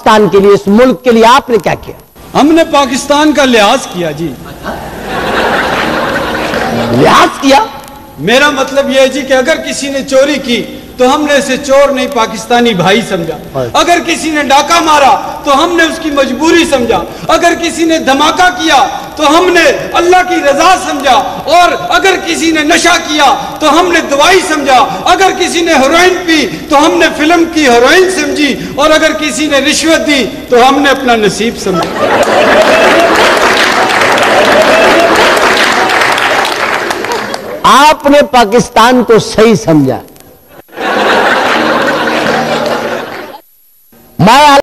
पाकिस्तान के लिए, इस मुल्क के लिए आपने क्या किया? हमने पाकिस्तान का लिहाज किया जी। लिहाज किया? मेरा मतलब यह है जी कि अगर किसी ने चोरी की तो हमने इसे चोर नहीं, पाकिस्तानी भाई समझा। अगर किसी ने डाका मारा तो हमने उसकी मजबूरी समझा। अगर किसी ने धमाका किया तो हमने अल्लाह की रजा समझा। और अगर किसी ने नशा किया तो हमने दवाई समझा। अगर किसी ने हेरोइन पी तो हमने फिल्म की हेरोइन समझी। और अगर किसी ने रिश्वत दी तो हमने अपना नसीब समझा। आपने पाकिस्तान को सही समझा। मैं